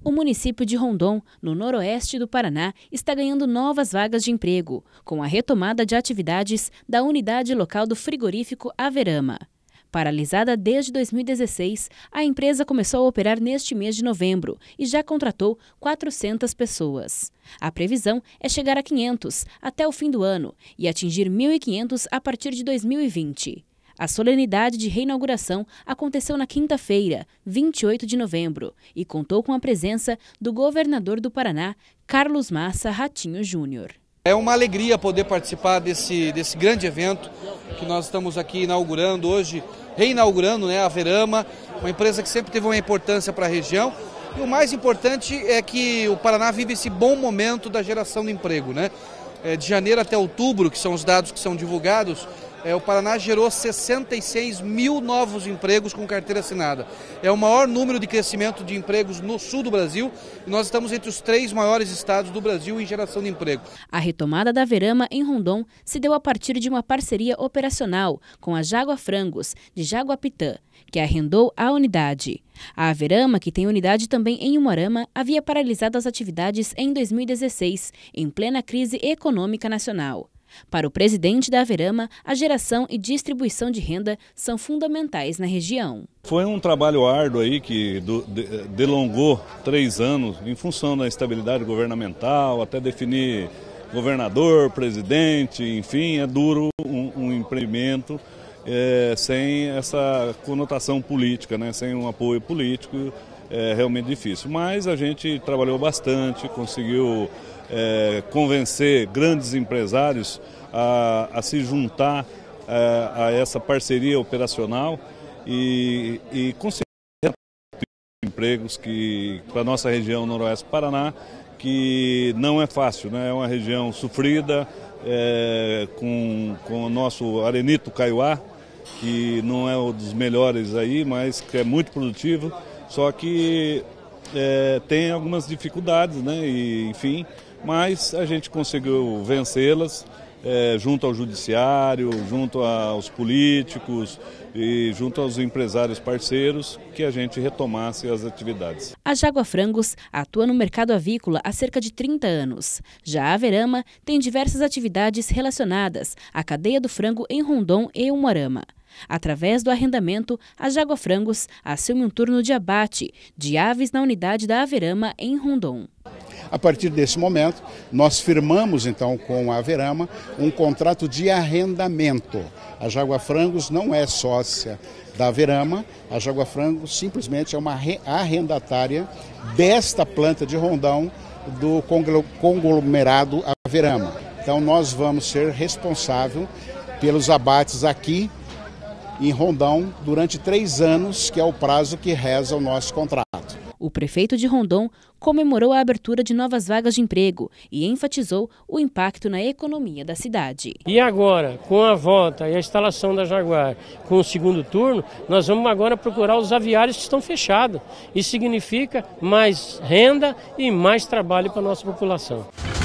O município de Rondon, no noroeste do Paraná, está ganhando novas vagas de emprego, com a retomada de atividades da unidade local do frigorífico Averama. Paralisada desde 2016, a empresa começou a operar neste mês de novembro e já contratou 400 pessoas. A previsão é chegar a 500 até o fim do ano e atingir 1.500 a partir de 2020. A solenidade de reinauguração aconteceu na quinta-feira, 28 de novembro, e contou com a presença do governador do Paraná, Carlos Massa Ratinho Júnior. É uma alegria poder participar desse grande evento que nós estamos aqui inaugurando hoje, reinaugurando, a Averama, uma empresa que sempre teve uma importância para a região. E o mais importante é que o Paraná vive esse bom momento da geração de emprego, De janeiro até outubro, que são os dados que são divulgados, o Paraná gerou 66 mil novos empregos com carteira assinada. É o maior número de crescimento de empregos no sul do Brasil e nós estamos entre os 3 maiores estados do Brasil em geração de emprego. A retomada da Averama em Rondon se deu a partir de uma parceria operacional com a Jagua Frangos, de Jaguapitã, que arrendou a unidade. A Averama, que tem unidade também em Umuarama, havia paralisado as atividades em 2016, em plena crise econômica nacional. Para o presidente da Averama, a geração e distribuição de renda são fundamentais na região. Foi um trabalho árduo aí que delongou 3 anos em função da estabilidade governamental, até definir governador, presidente, enfim, é duro um empreendimento sem essa conotação política, sem um apoio político, é realmente difícil. Mas a gente trabalhou bastante, conseguiu convencer grandes empresários a se juntar a essa parceria operacional e conseguir empregos para a nossa região noroeste do Paraná, que não é fácil, é uma região sofrida, com o nosso arenito caiuá, que não é um dos melhores aí, mas que é muito produtivo, só que tem algumas dificuldades, e, enfim, mas a gente conseguiu vencê-las junto ao judiciário, junto aos políticos e junto aos empresários parceiros, que a gente retomasse as atividades. A Jagua Frangos atua no mercado avícola há cerca de 30 anos. Já a Averama tem diversas atividades relacionadas à cadeia do frango em Rondon e Umuarama. Através do arrendamento, a Jagua Frangos assume um turno de abate de aves na unidade da Averama em Rondon. A partir desse momento, nós firmamos então com a Averama um contrato de arrendamento. A Jagua Frangos não é sócia da Averama, a Jagua Frangos simplesmente é uma arrendatária desta planta de Rondon do conglomerado Averama. Então nós vamos ser responsáveis pelos abates aqui em Rondon durante 3 anos, que é o prazo que reza o nosso contrato. O prefeito de Rondon comemorou a abertura de novas vagas de emprego e enfatizou o impacto na economia da cidade. E agora, com a volta e a instalação da Jaguar com o segundo turno, nós vamos agora procurar os aviários que estão fechados. Isso significa mais renda e mais trabalho para a nossa população.